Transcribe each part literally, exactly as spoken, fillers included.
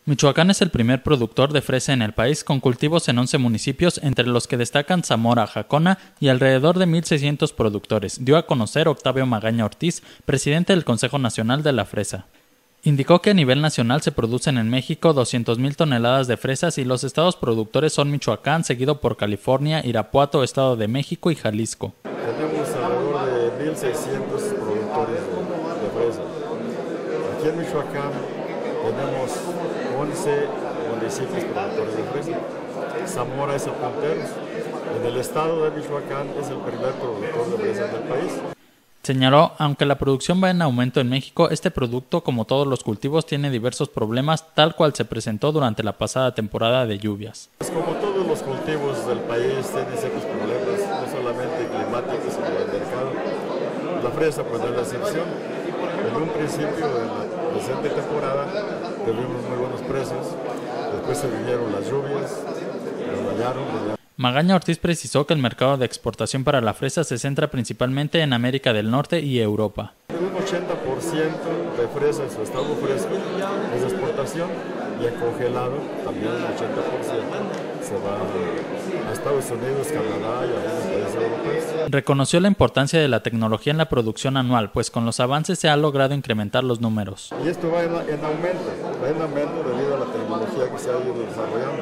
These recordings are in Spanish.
Michoacán es el primer productor de fresa en el país, con cultivos en once municipios, entre los que destacan Zamora, Jacona y alrededor de mil seiscientos productores, dio a conocer Octavio Magaña Ortiz, presidente del Consejo Nacional de la Fresa. Indicó que a nivel nacional se producen en México doscientas mil toneladas de fresas y los estados productores son Michoacán, seguido por California, Irapuato, Estado de México y Jalisco. Tenemos alrededor de mil seiscientos productores de, de fresa. Aquí en Michoacán tenemos once municipios productores de fresa. Zamora es el puntero. En el estado de Michoacán es el primer productor de fresa del país. Señaló, aunque la producción va en aumento en México, este producto, como todos los cultivos, tiene diversos problemas, tal cual se presentó durante la pasada temporada de lluvias. Como todos los cultivos del país tienen ciertos problemas, no solamente climáticos, sino del mercado. La fresa pues no es la excepción. En un principio de la presente temporada tuvimos muy buenos precios, después se vinieron las lluvias, nos dañaron. Magaña Ortiz precisó que el mercado de exportación para la fresa se centra principalmente en América del Norte y Europa. Un ochenta por ciento de fresa en su estado fresco es de exportación y en congelado también un ochenta por ciento se va a Estados Unidos, Canadá y a algunos países europeos. Reconoció la importancia de la tecnología en la producción anual, pues con los avances se ha logrado incrementar los números. Y esto va en, en aumento, va en aumento debido a la tecnología que se ha ido desarrollando.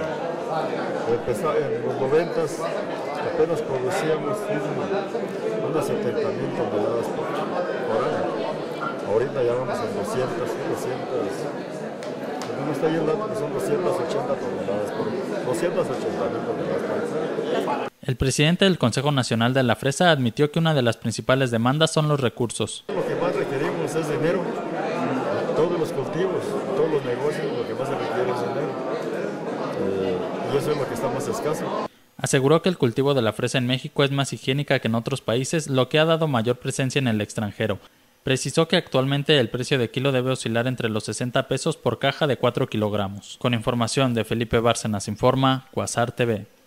Empezó en los noventas, apenas producíamos unas setenta mil toneladas por, por año. Ahorita ya vamos en doscientas, doscientas, ¿cómo está ahí el dato? Son doscientas ochenta toneladas por año, doscientas ochenta mil toneladas por año. El presidente del Consejo Nacional de la Fresa admitió que una de las principales demandas son los recursos. Lo que más requerimos es dinero. Todos los cultivos, todos los negocios, lo que más se requiere es dinero. Eh, y eso es lo que está más escaso. Aseguró que el cultivo de la fresa en México es más higiénica que en otros países, lo que ha dado mayor presencia en el extranjero. Precisó que actualmente el precio de kilo debe oscilar entre los sesenta pesos por caja de cuatro kilogramos. Con información de Felipe Bárcenas informa Quasar T V.